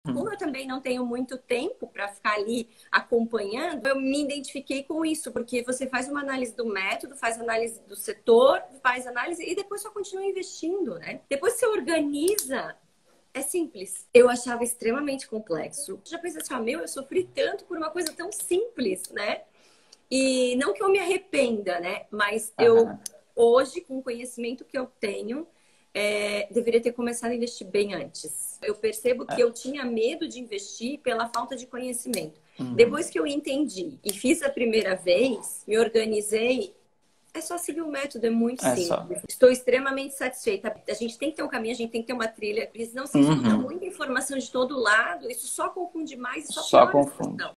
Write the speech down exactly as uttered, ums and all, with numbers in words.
Como eu também não tenho muito tempo para ficar ali acompanhando, eu me identifiquei com isso, porque você faz uma análise do método, faz análise do setor, faz análise e depois só continua investindo, né? Depois você organiza, é simples. Eu achava extremamente complexo. Já pensei assim, ah, meu, eu sofri tanto por uma coisa tão simples, né? E não que eu me arrependa, né? Mas eu, Aham. hoje, com o conhecimento que eu tenho, é, deveria ter começado a investir bem antes. Eu percebo que É. eu tinha medo de investir pela falta de conhecimento. Uhum. Depois que eu entendi e fiz a primeira vez, me organizei, é só seguir o método, é muito É só. simples. Estou extremamente satisfeita. A gente tem que ter um caminho, a gente tem que ter uma trilha, porque senão se escuta Uhum. muita informação de todo lado, isso só confunde mais e só Só piora a confunde. situação.